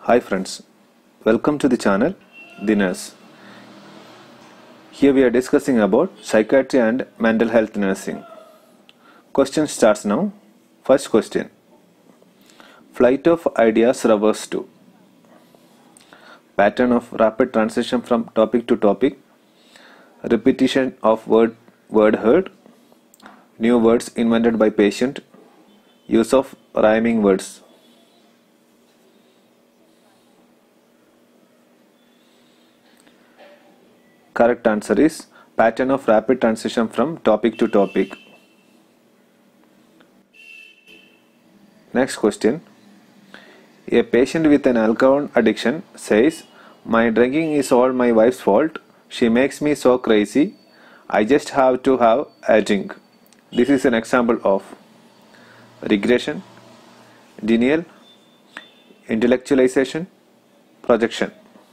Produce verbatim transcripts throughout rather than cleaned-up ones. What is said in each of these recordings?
Hi friends, welcome to the channel The Nurse. Here we are discussing about psychiatry and mental health nursing. Question starts now. First question. Flight of ideas refers to pattern of rapid transition from topic to topic, repetition of word, word heard, new words invented by patient, use of rhyming words. Correct answer is pattern of rapid transition from topic to topic. Next question. A patient with an alcohol addiction says, "My drinking is all my wife's fault. She makes me so crazy. I just have to have a drink." This is an example of regression, denial, intellectualization, projection.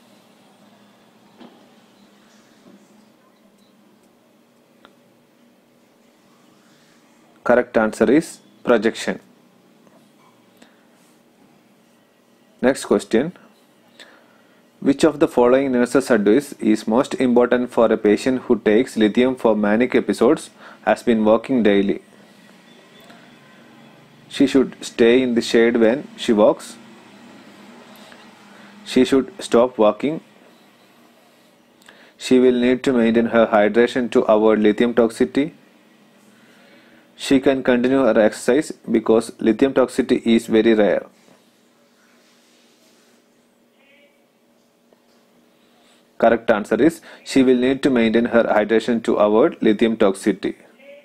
Correct answer is projection. Next question. Which of the following nurse's advice is most important for a patient who takes lithium for manic episodes, has been walking daily? She should stay in the shade when she walks. She should stop walking. She will need to maintain her hydration to avoid lithium toxicity. She can continue her exercise because lithium toxicity is very rare. Correct answer is she will need to maintain her hydration to avoid lithium toxicity.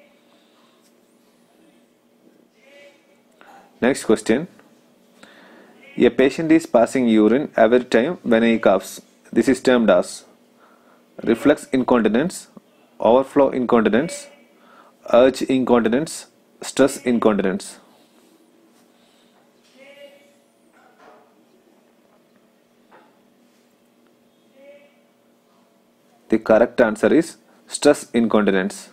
Next question. A patient is passing urine every time when he coughs. This is termed as reflex incontinence, overflow incontinence, urge incontinence, stress incontinence. The correct answer is stress incontinence.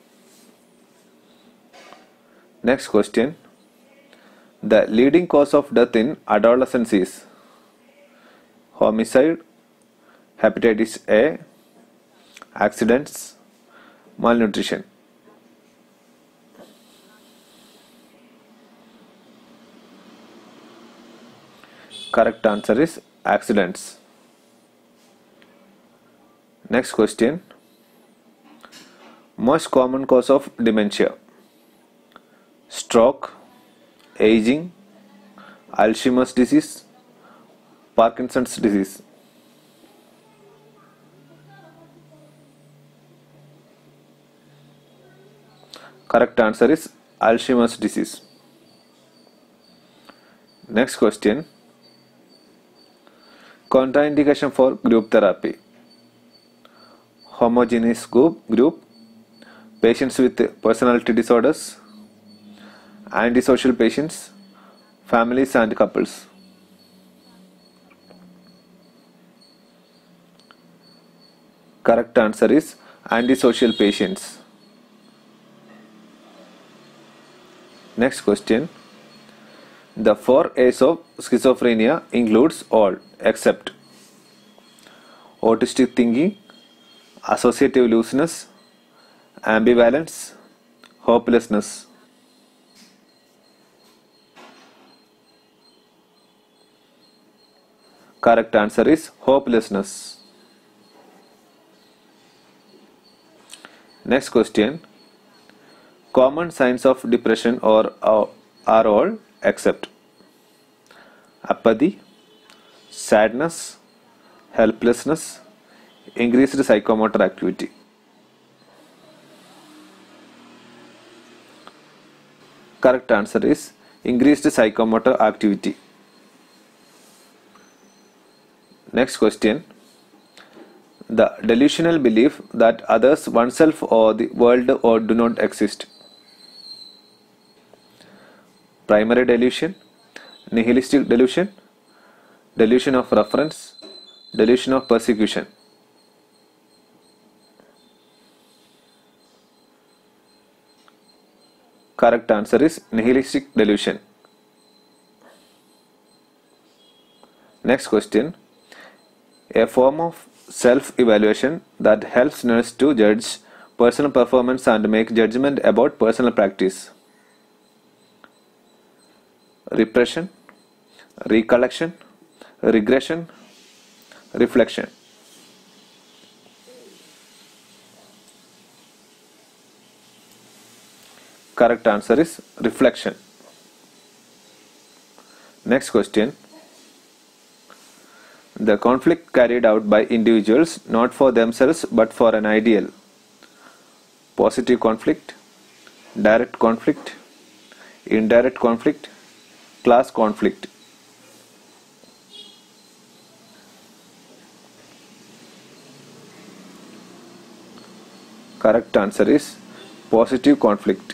Next question. The leading cause of death in adolescence is homicide, hepatitis A, accidents, malnutrition. Correct answer is accidents. Next question. Most common cause of dementia: stroke, aging, Alzheimer's disease, Parkinson's disease. Correct answer is Alzheimer's disease. Next question. Contraindication for group therapy: homogeneous group, group, patients with personality disorders, antisocial patients, families and couples. Correct answer is antisocial patients. Next question. The four A's of schizophrenia includes all except autistic thinking, associative looseness, ambivalence, hopelessness. Correct answer is hopelessness. Next question. Common signs of depression or are all except apathy, sadness, helplessness, increased psychomotor activity. Correct answer is increased psychomotor activity. Next question. The delusional belief that others, oneself or the world or do not exist: primary delusion, nihilistic delusion, delusion of reference, delusion of persecution. Correct answer is nihilistic delusion. Next question. A form of self-evaluation that helps nurse to judge personal performance and make judgment about personal practice. Repression, recollection, regression, reflection. Correct answer is reflection. Next question. The conflict carried out by individuals not for themselves but for an ideal. Positive conflict, direct conflict, indirect conflict, class conflict. Correct answer is positive conflict.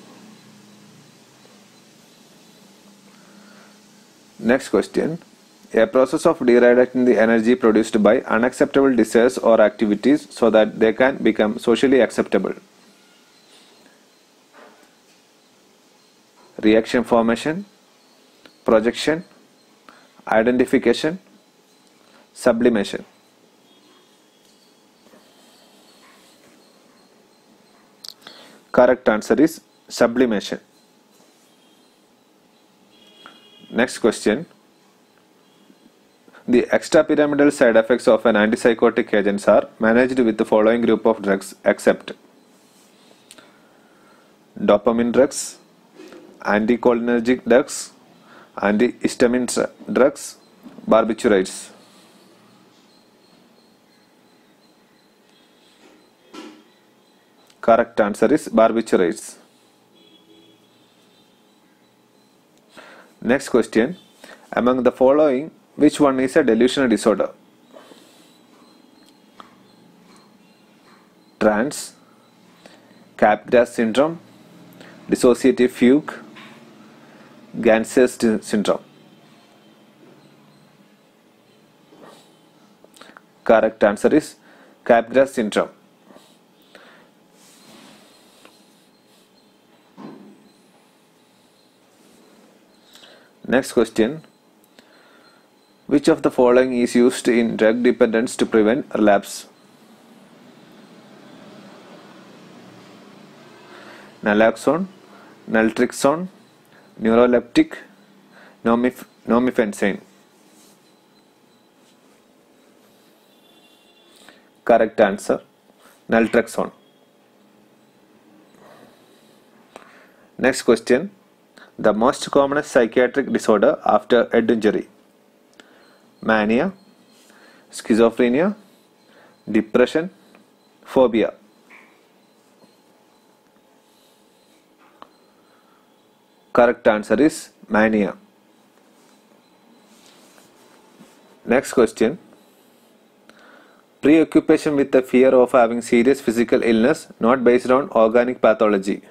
Next question. A process of redirecting the energy produced by unacceptable desires or activities so that they can become socially acceptable. Reaction formation, projection, identification, sublimation. Correct answer is sublimation. Next question. The extrapyramidal side effects of an antipsychotic agents are managed with the following group of drugs except dopamine drugs, anticholinergic drugs, antihistamine drugs, barbiturates. Correct answer is barbiturates. Next question. Among the following, which one is a delusional disorder? Trance, Capgras syndrome, dissociative fugue, Ganser's syndrome. Correct answer is Capgras syndrome. Next question. Which of the following is used in drug dependence to prevent relapse? Naloxone, naltrexone, neuroleptic, nomif nomifensine. Correct answer, naltrexone. Next question. The most common psychiatric disorder after head injury. Mania, schizophrenia, depression, phobia. Correct answer is mania. Next question. Preoccupation with the fear of having serious physical illness not based on organic pathology.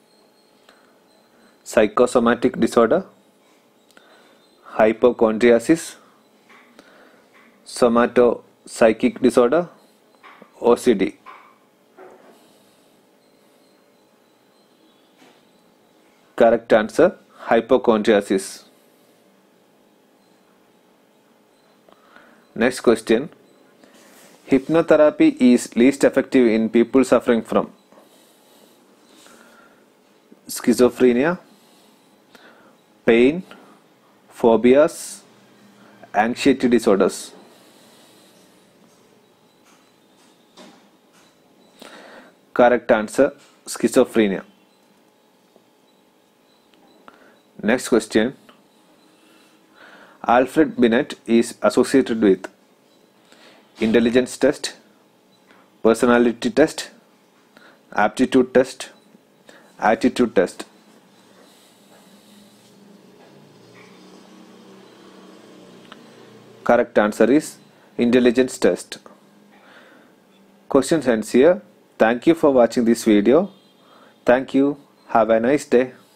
Psychosomatic disorder, hypochondriasis, somatopsychic disorder, O C D. Correct answer, hypochondriasis. Next question. Hypnotherapy is least effective in people suffering from schizophrenia, pain, phobias, anxiety disorders. Correct answer, schizophrenia. Next question. Alfred Binet is associated with intelligence test, personality test, aptitude test, attitude test. Correct answer is intelligence test. Questions ends here. Thank you for watching this video. Thank you. Have a nice day.